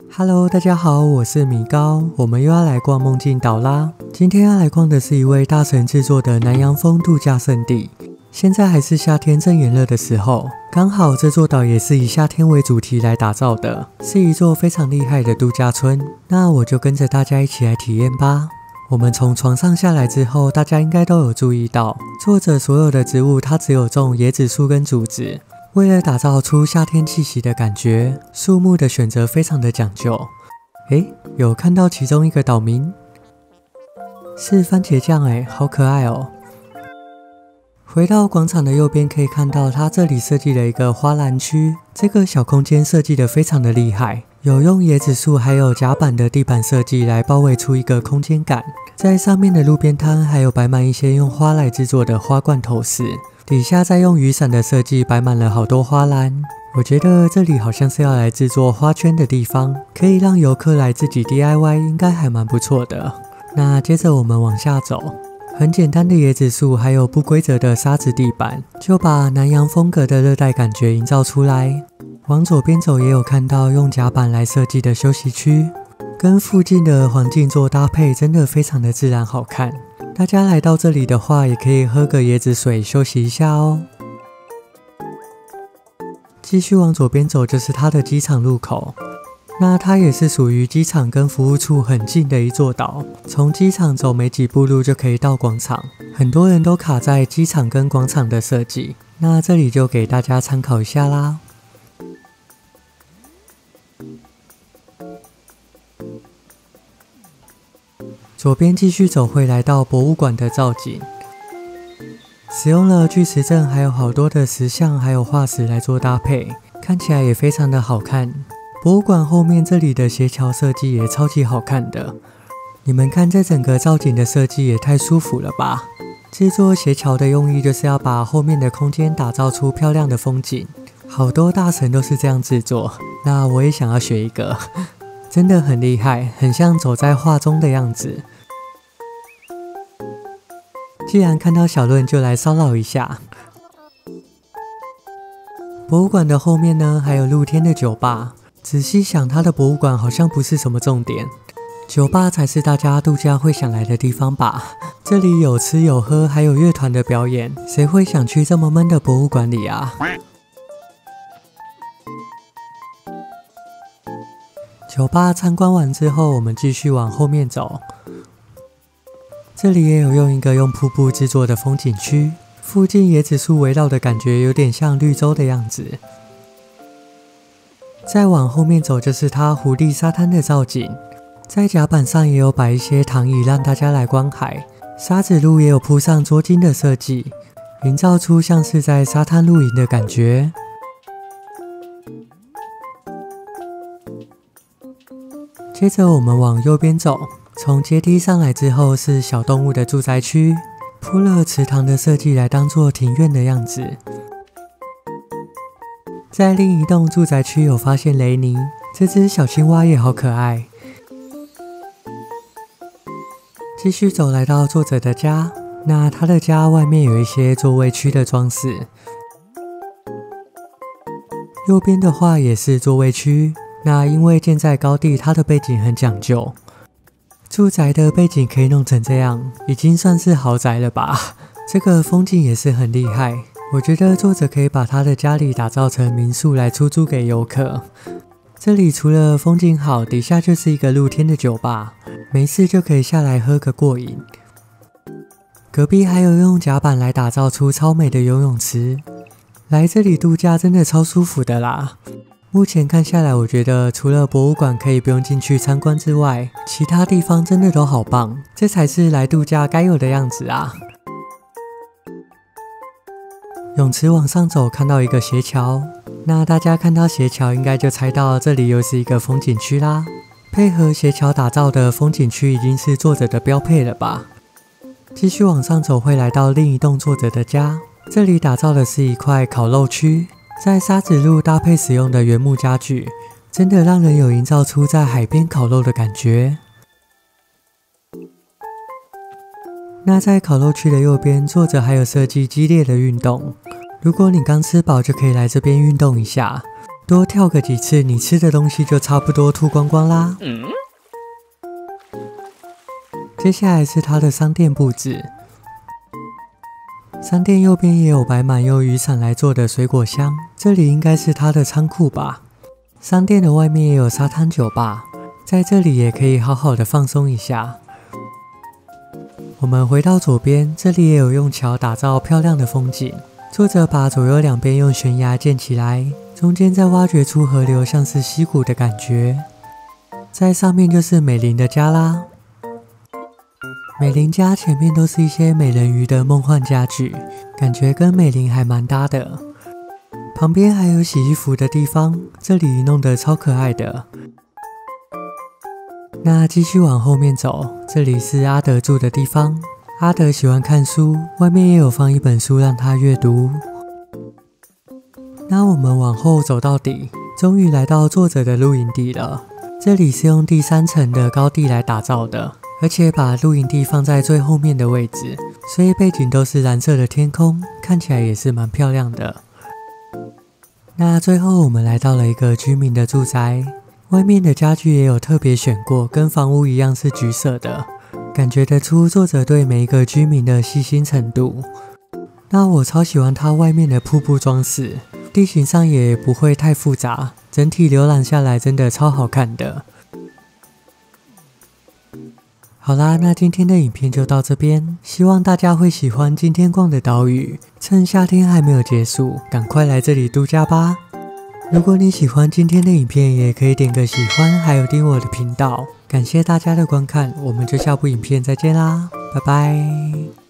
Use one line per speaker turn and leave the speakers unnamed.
Hello， 大家好，我是米高，我们又要来逛梦境岛啦。今天要来逛的是一位大神制作的南洋风度假胜地。现在还是夏天正炎热的时候，刚好这座岛也是以夏天为主题来打造的，是一座非常厉害的度假村。那我就跟着大家一起来体验吧。我们从床上下来之后，大家应该都有注意到，作者所有的植物它只有种椰子树跟竹子。为了打造出夏天气息的感觉，树木的选择非常的讲究。有看到其中一个岛民是番茄酱好可爱哦。回到广场的右边，可以看到它这里设计了一个花篮区，这个小空间设计的非常的厉害，有用椰子树还有甲板的地板设计来包围出一个空间感。在上面的路边摊还有摆满一些用花来制作的花罐头饰，底下再用雨伞的设计摆满了好多花篮。我觉得这里好像是要来制作花圈的地方，可以让游客来自己 DIY， 应该还蛮不错的。那接着我们往下走，很简单的椰子树还有不规则的沙子地板，就把南洋风格的热带感觉营造出来。往左边走也有看到用甲板来设计的休息区，跟附近的环境做搭配，真的非常的自然好看。大家来到这里的话，也可以喝个椰子水休息一下哦。继续往左边走就是它的机场入口，那它也是属于机场跟服务处很近的一座岛，从机场走没几步路就可以到广场。很多人都卡在机场跟广场的设计，那这里就给大家参考一下啦。左边继续走会来到博物馆的造景，使用了巨石阵还有好多的石像还有化石来做搭配，看起来也非常的好看。博物馆后面这里的斜桥设计也超级好看的，你们看这整个造景的设计也太舒服了吧。制作斜桥的用意就是要把后面的空间打造出漂亮的风景，好多大神都是这样制作，那我也想要学一个真的很厉害，很像走在画中的样子。既然看到小论，就来骚扰一下。博物馆的后面呢，还有露天的酒吧。仔细想，它的博物馆好像不是什么重点，酒吧才是大家度假会想来的地方吧。这里有吃有喝，还有乐团的表演，谁会想去这么闷的博物馆里啊？酒吧参观完之后，我们继续往后面走。这里也有用一个用瀑布制作的风景区，附近椰子树围绕的感觉有点像绿洲的样子。再往后面走就是它湖地沙滩的造景，在甲板上也有摆一些躺椅让大家来观海，沙子路也有铺上桌巾的设计，营造出像是在沙滩露营的感觉。接着我们往右边走，从阶梯上来之后是小动物的住宅区，铺了池塘的设计来当做庭院的样子。在另一栋住宅区有发现雷尼，这只小青蛙也好可爱。继续走来到作者的家，那他的家外面有一些座位区的装饰。右边的话也是座位区，那因为建在高地，它的背景很讲究。住宅的背景可以弄成这样，已经算是豪宅了吧？这个风景也是很厉害。我觉得作者可以把他的家里打造成民宿来出租给游客。这里除了风景好，底下就是一个露天的酒吧，没事就可以下来喝个过瘾。隔壁还有用甲板来打造出超美的游泳池，来这里度假真的超舒服的啦。目前看下来，我觉得除了博物馆可以不用进去参观之外，其他地方真的都好棒，这才是来度假该有的样子啊。泳池往上走，看到一个斜桥，那大家看到斜桥应该就猜到这里又是一个风景区啦。配合斜桥打造的风景区已经是作者的标配了吧。继续往上走会来到另一栋作者的家，这里打造的是一块烤肉区，在沙子路搭配使用的原木家具，真的让人有营造出在海边烤肉的感觉。那在烤肉区的右边，作者还有设计激烈的运动，如果你刚吃饱就可以来这边运动一下。 多跳个几次，你吃的东西就差不多吐光光啦。接下来是它的商店布置。商店右边也有摆满用雨伞来做的水果箱，这里应该是它的仓库吧。商店的外面也有沙滩酒吧，在这里也可以好好的放松一下。我们回到左边，这里也有用桥打造漂亮的风景。作者把左右两边用悬崖建起来，中间再挖掘出河流，像是溪谷的感觉。在上面就是美玲的家啦。美玲家前面都是一些美人鱼的梦幻家具，感觉跟美玲还蛮搭的。旁边还有洗衣服的地方，这里弄得超可爱的。那继续往后面走，这里是阿德住的地方。阿德喜欢看书，外面也有放一本书让他阅读。那我们往后走到底，终于来到作者的露营地了。这里是用第3层的高地来打造的，而且把露营地放在最后面的位置，所以背景都是蓝色的天空，看起来也是蛮漂亮的。那最后我们来到了一个居民的住宅，外面的家具也有特别选过，跟房屋一样是橘色的，感觉得出作者对每一个居民的细心程度。那我超喜欢它外面的瀑布装饰，地形上也不会太复杂，整体浏览下来真的超好看的。好啦，那今天的影片就到这边，希望大家会喜欢今天逛的岛屿。趁夏天还没有结束，赶快来这里度假吧！如果你喜欢今天的影片，也可以点个喜欢，还有订我的频道。感谢大家的观看，我们就下部影片再见啦，拜拜。